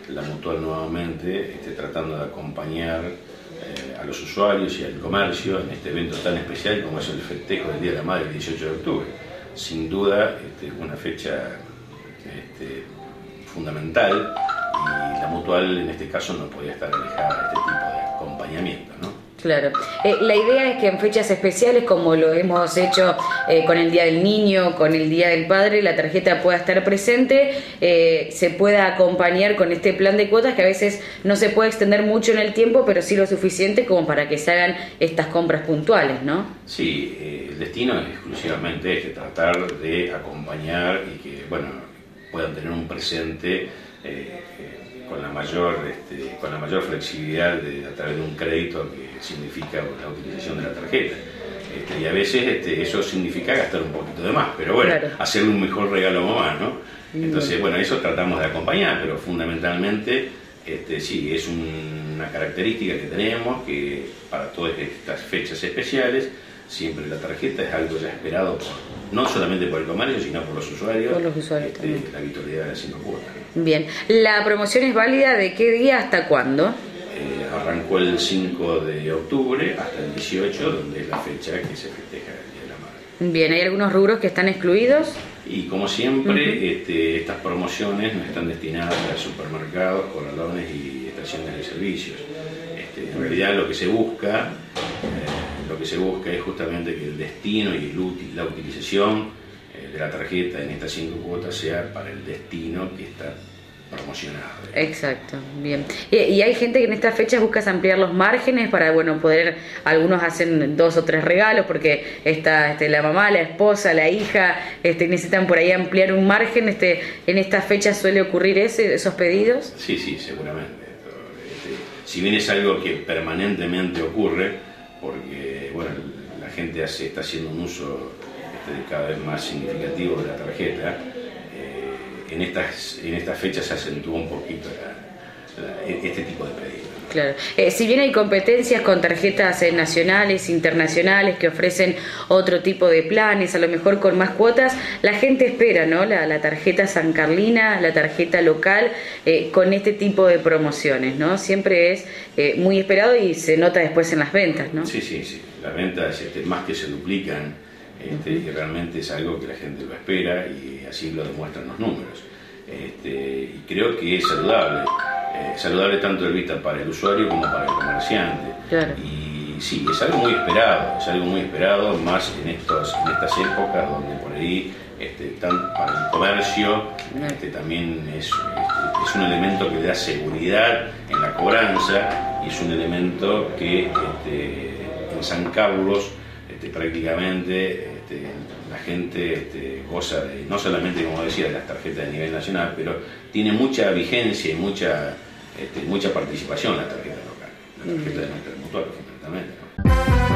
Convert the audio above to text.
la Mutual nuevamente tratando de acompañar a los usuarios y al comercio en este evento tan especial como es el festejo del Día de la Madre el 18 de octubre. Sin duda una fecha fundamental, y la Mutual en este caso no podía estar alejada de este tipo de acompañamiento, ¿no? Claro. La idea es que en fechas especiales, como lo hemos hecho con el Día del Niño, con el Día del Padre, la tarjeta pueda estar presente, se pueda acompañar con este plan de cuotas que a veces no se puede extender mucho en el tiempo, pero sí lo suficiente como para que se hagan estas compras puntuales, ¿no? Sí, el destino es exclusivamente tratar de acompañar y que, bueno, puedan tener un presente con la mayor flexibilidad a través de un crédito que significa la utilización de la tarjeta. Y a veces eso significa gastar un poquito de más, pero bueno, claro, hacerle un mejor regalo a mamá, ¿no? Entonces, bueno, eso tratamos de acompañar, pero fundamentalmente sí, es una característica que tenemos, que para todas estas fechas especiales, siempre la tarjeta es algo ya esperado no solamente por el comercio, sino por los usuarios. Por los usuarios también. La habitualidad de las 5 cuotas. Bien, ¿la promoción es válida de qué día hasta cuándo? Arrancó el 5 de octubre hasta el 18, donde es la fecha que se festeja el Día de la Madre. Bien, ¿hay algunos rubros que están excluidos? Y como siempre, estas promociones no están destinadas a supermercados, corralones y estaciones de servicios. En realidad lo que se busca es justamente que el destino y la utilización de la tarjeta en estas 5 cuotas sea para el destino que está promocionado. Exacto, bien. Y hay gente que en estas fechas busca ampliar los márgenes para, bueno, poder, algunos hacen 2 o 3 regalos porque está la mamá, la esposa, la hija, necesitan por ahí ampliar un margen. ¿En estas fechas suele ocurrir esos pedidos? Sí, seguramente. Si bien es algo que permanentemente ocurre, porque bueno, la gente está haciendo un uso cada vez más significativo de la tarjeta, en estas fechas se acentúa un poquito este tipo de pedidos, ¿no? Claro. Si bien hay competencias con tarjetas nacionales, internacionales que ofrecen otro tipo de planes, a lo mejor con más cuotas, la gente espera, ¿no? La tarjeta San Carlina, la tarjeta local, con este tipo de promociones, ¿no? Siempre es muy esperado y se nota después en las ventas, ¿no? Sí. Las ventas más que se duplican, y realmente es algo que la gente lo espera y así lo demuestran los números. Y creo que es saludable tanto de vista para el usuario como para el comerciante. Claro. Y sí, es algo muy esperado, más en estas épocas donde por ahí para el comercio también es un elemento que da seguridad en la cobranza, y es un elemento que en San Carlos prácticamente la gente goza de, no solamente, como decía, de las tarjetas de nivel nacional, pero tiene mucha vigencia y mucha participación la tarjeta local, la tarjeta de nuestra Mutual, fundamentalmente, ¿no?